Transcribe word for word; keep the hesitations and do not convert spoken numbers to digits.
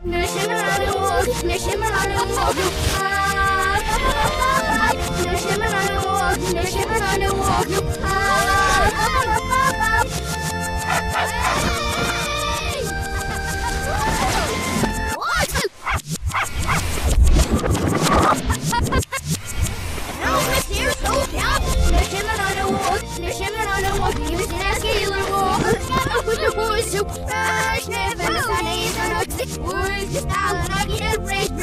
Nu shimmer on the wall, nu shimmer on the wall. Nu shimmer on the wall, nu shimmer on the wall. What? No, Mister Soap, yeah. Nu shimmer on the wall, nu shimmer on the wall. You see that scalar wall? With the boys who rush, never the sun is on a six words. Just all I get a break.